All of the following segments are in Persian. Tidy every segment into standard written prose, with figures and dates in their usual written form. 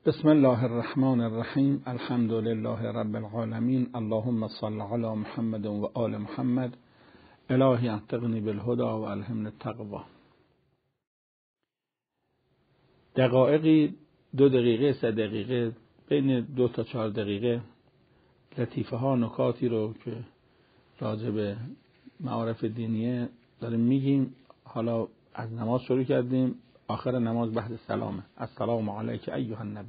بسم الله الرحمن الرحیم. الحمد لله رب العالمین. اللهم صل علی محمد و آل محمد. الهی انطقنی بالهدى و الهمنی التقوی. دقایقی 2 دقیقه 3 دقیقه بین 2 تا 4 دقیقه لطیفه ها نکاتی رو که راجع به معارف دینیه داریم میگیم. حالا از نماز شروع کردیم، آخر نماز بحث سلامه. السلام علیک ایها النبی.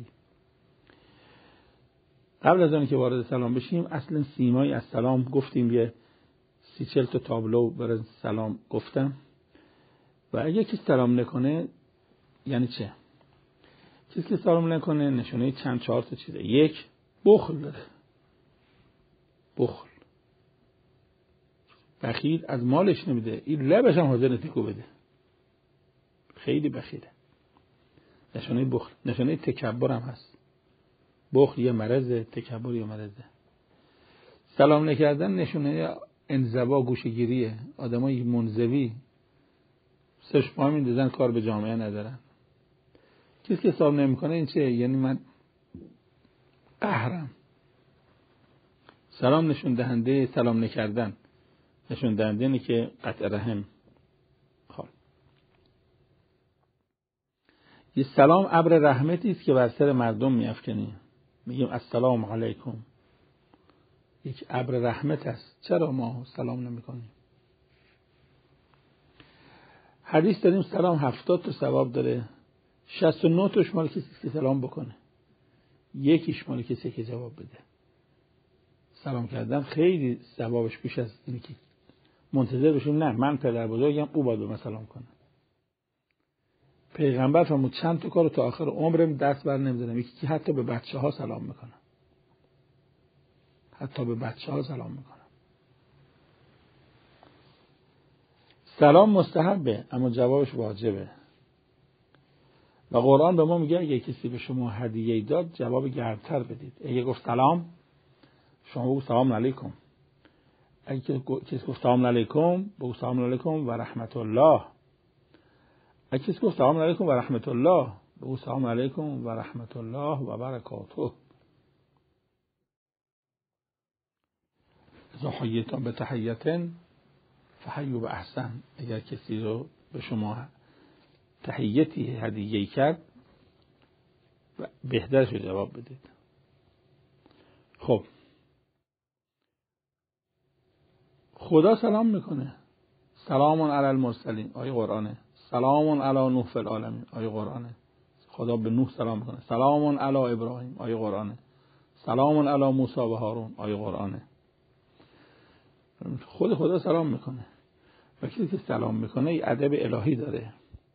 قبل از آنکه وارد سلام بشیم اصلا سیمای از سلام گفتیم، یه 30-40 تا تابلو برای سلام گفتم. و اگه کسی سلام نکنه یعنی چه؟ کسی که سلام نکنه نشونه چند 4 تا چیزه. 1 بخل داره. بخل، بخیل، از مالش نمیده، این لبش هم حاضر تکو بده، خیلی بخیله. نشانه بخل. نشانه تکبر هم هست. بخل یه مرضه، تکبر یه مرضه. سلام نکردن نشانه انزوا، گوشه‌گیریه. آدمای منزوی سرش پا میندازن، کار به جامعه ندارن. کسی که سلام نمیکنه این چه؟ یعنی من قهرم. سلام نشون دهنده سلام نکردن، نشون دهنده اینه که قطع رحم. یه سلام ابر رحمتی است که بر سر مردم میافکنی. میگیم السلام علیکم، یک ابر رحمت است. چرا ما سلام نمیکنیم؟ حدیث داریم سلام 70 تا ثواب داره، 69 تاش مال کسی که سلام بکنه، 1 مال کسی که جواب بده. سلام کردن خیلی ثوابش بیش از اینه که منتظر بشیم نه من پدر بزرگم او باید به من سلام کنه. پیغمبر فرمود چند تا کارو تا آخر عمرم دست بر نمی‌دارم. یکی که حتی به بچه‌ها سلام میکنه. حتی به بچه‌ها سلام میکنه. سلام مستحبه اما جوابش واجبه. و قرآن به ما میگه اگه کسی به شما هدیه داد جواب گرمتر بدید. اگه گفت سلام، شما بگو سلام علیکم. اگه کسی گفت سلام علیکم، بگو سلام علیکم و رحمت الله. اگه کسی گفت سلام علیکم و رحمت الله، بگو سلام علیکم و رحمت الله و برکاته. اذا حییتم بتحیة فحیوا باحسن. اگر کسی رو به شما تحیتی هدیه کرد بهترش رو جواب بدید. خب خدا سلام میکنه. سلام علی المرسلین آیه قرآنه. سلام علی نوح فی العالمین آیه قرآنه. خدا به نوح سلام میکنه. سلام علی ابراهیم آیه قرآنه. سلام علی موسی و هارون آیه قرآنه. خدا سلام میکنه. و کسی که سلام میکنه ای ادب الهی داره.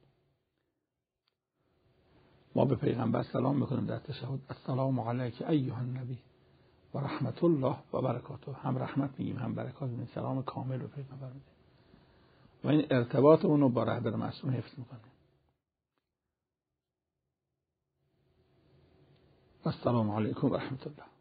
ما به پیغمبر سلام میکنیم در تشهد. السلام علیک ایها النبی و رحمت الله و برکاته. هم رحمت میگیم هم برکات میگیم. سلام کامل به پیغمبر میدیم و این ارتباط اونو با رهبر معصوم حفظ میکنه. السلام علیکم و رحمت الله.